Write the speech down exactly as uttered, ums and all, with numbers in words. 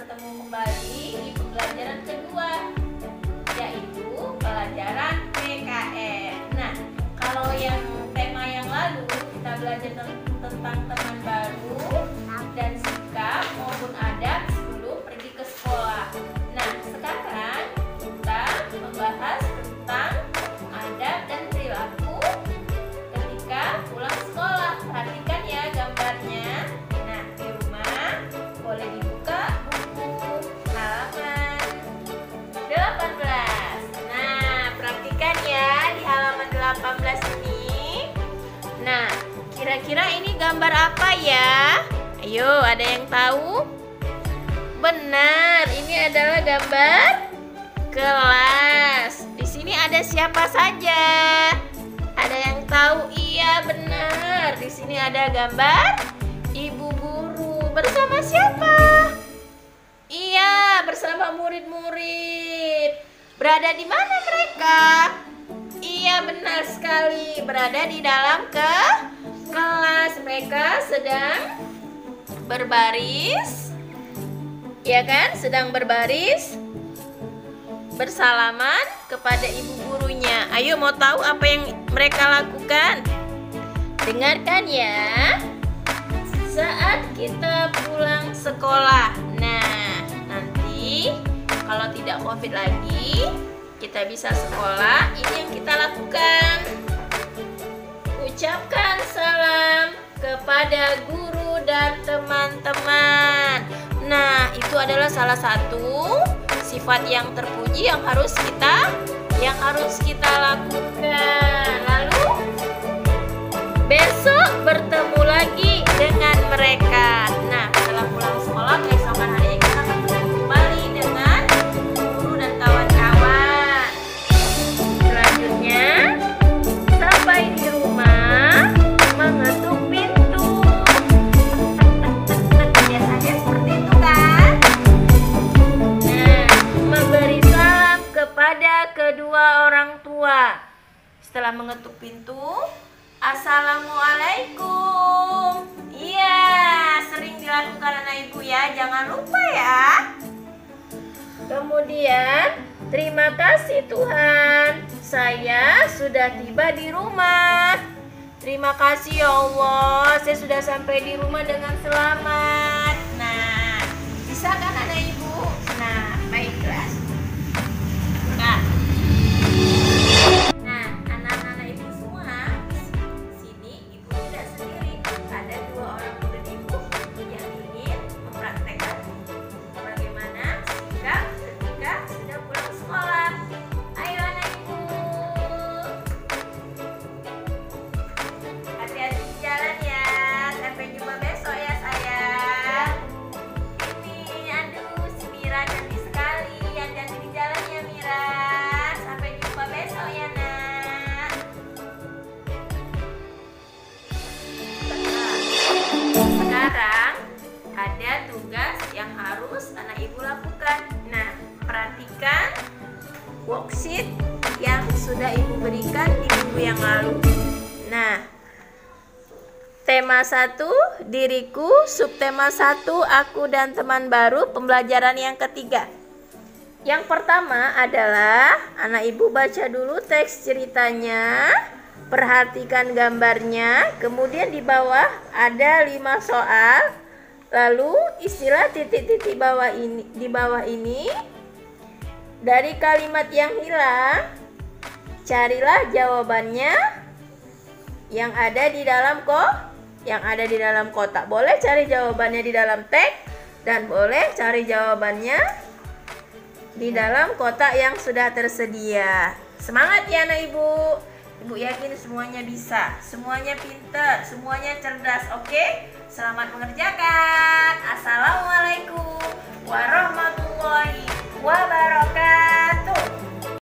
bertemu kembali di pembelajaran kedua, yaitu pelajaran P K N. Nah, kalau yang tema yang lalu kita belajar tentang teman baru dan sikap maupun adab sebelum pergi ke sekolah. Nah, sekarang kita membahas tentang adab dan perilaku ketika pulang sekolah. Perhatikan ya gambarnya. Nah, di rumah boleh dibuka buku halaman delapan belas. Nah, perhatikan ya di halaman delapan belas ini. Nah, kira-kira ini gambar apa ya? Ayo, ada yang tahu? Benar, ini adalah gambar kelas. Di sini ada siapa saja? Ada yang tahu? Iya, benar. Di sini ada gambar ibu guru. Bersama siapa? Iya, bersama murid-murid. Berada di mana mereka? Iya, benar sekali. Berada di dalam ke kelas. Mereka sedang berbaris. Ya kan? Sedang berbaris bersalaman kepada ibu gurunya. Ayo, mau tahu apa yang mereka lakukan? Dengarkan ya. Saat kita pulang sekolah. Nah, nanti kalau tidak COVID lagi, kita bisa sekolah. Ini yang kita lakukan. Ucapkan salam kepada guru dan teman-teman. Nah, itu adalah salah satu sifat yang terpuji yang harus kita yang harus kita lakukan. Lalu besok bertemu lagi dengan mereka. Nah, setelah pulang sekolah keesokan harinya kita akan bertemu kembali dengan guru dan kawan-kawan. Selanjutnya, sampai di rumah mengetuk pintu. Biasanya seperti itu kan? Nah, memberi salam kepada kedua orang tua. Setelah mengetuk pintu, Assalamualaikum. Iya, sering dilakukan anak ibu ya, jangan lupa ya. Kemudian, terima kasih Tuhan, saya sudah tiba di rumah. Terima kasih ya Allah, saya sudah sampai di rumah dengan selamat. Nah, bisa kan anak ibu? Nah, baiklah. Nah, nah anak-anak ibu semua, sini ibu tidak sendiri. Ada dua orang murid ibu yang ingin mempraktekkan bagaimana sikap ketika sudah pulang sekolah. Ayo anak ibu, hati-hati di jalan ya. Sampai jumpa besok ya sayang. Ini aduh si Mira cantik sekali. Hati-hati di jalan ya Mira. Sampai jumpa besok ya nak. Sekarang ada tugas yang harus anak ibu lakukan. Nah, perhatikan worksheet yang sudah ibu berikan di minggu yang lalu. Nah, tema satu, diriku. Subtema satu, aku dan teman baru. Pembelajaran yang ketiga. Yang pertama adalah anak ibu baca dulu teks ceritanya, perhatikan gambarnya, kemudian di bawah ada lima soal. Lalu istilah titik-titik bawah ini di bawah ini, dari kalimat yang hilang, carilah jawabannya yang ada di dalam kok yang ada di dalam kotak. Boleh cari jawabannya di dalam teks dan boleh cari jawabannya di dalam kotak yang sudah tersedia. Semangat ya anak ibu. Ibu yakin semuanya bisa, semuanya pintar, semuanya cerdas. Oke, selamat mengerjakan. Assalamualaikum warahmatullahi wabarakatuh.